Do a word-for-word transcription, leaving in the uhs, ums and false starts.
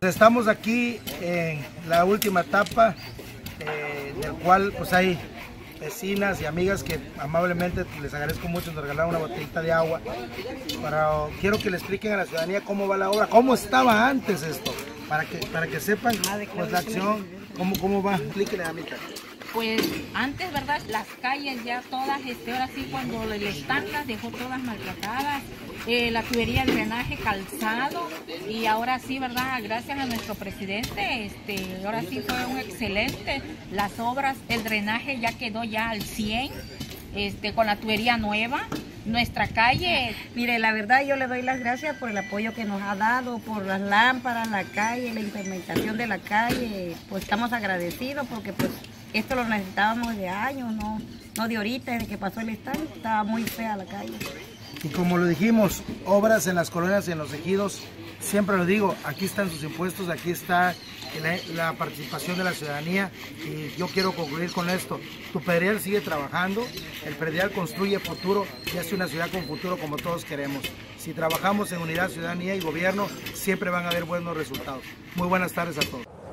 Estamos aquí en la última etapa, eh, en el cual pues hay vecinas y amigas que amablemente les agradezco mucho, nos regalaron una botellita de agua. Para, quiero que le expliquen a la ciudadanía cómo va la obra, cómo estaba antes esto, para que, para que sepan pues, la acción, cómo, cómo va. Explíquenle a mí. Pues antes, ¿verdad? Las calles ya todas, este, ahora sí, cuando el estanque las dejó todas maltratadas, eh, la tubería de drenaje calzado, y ahora sí, ¿verdad? Gracias a nuestro presidente, este, ahora sí fue un excelente, las obras, el drenaje ya quedó ya al cien, este, con la tubería nueva. Nuestra calle, mire, la verdad yo le doy las gracias por el apoyo que nos ha dado, por las lámparas, la calle, la implementación de la calle, pues estamos agradecidos porque pues esto lo necesitábamos de años, no, no de ahorita, desde que pasó el estanque, estaba muy fea la calle. Y como lo dijimos, obras en las colonias y en los ejidos, siempre lo digo, aquí están sus impuestos, aquí está la, la participación de la ciudadanía, y yo quiero concluir con esto. Tu predial sigue trabajando, el predial construye futuro y hace una ciudad con futuro como todos queremos. Si trabajamos en unidad, ciudadanía y gobierno, siempre van a haber buenos resultados. Muy buenas tardes a todos.